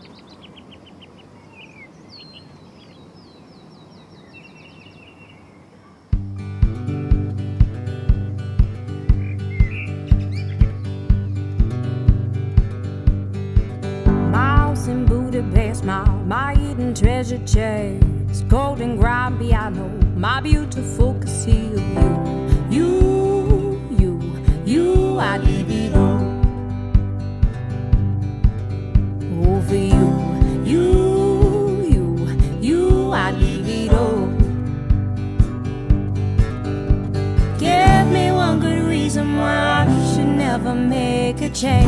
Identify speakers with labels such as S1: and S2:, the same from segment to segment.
S1: In Budapest, my hidden treasure chest, golden grand piano, my beautiful conceal. You, I'd leave it all. Oh, for you, I'd leave it all. Give me one good reason why I should never make a change.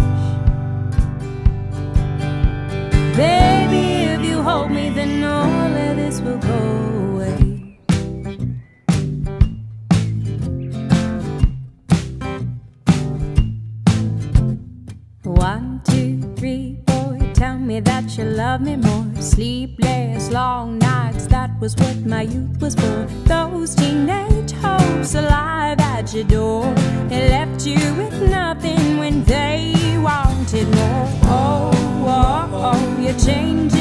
S1: Baby, if you hold me, then all of this will go away. 1, 2, 3, 4, tell me that you love me more. Sleepless, long nights, that was what my youth was for. Those teenage hopes alive at your door, they left you with nothing when they wanted more. Oh, you're changing.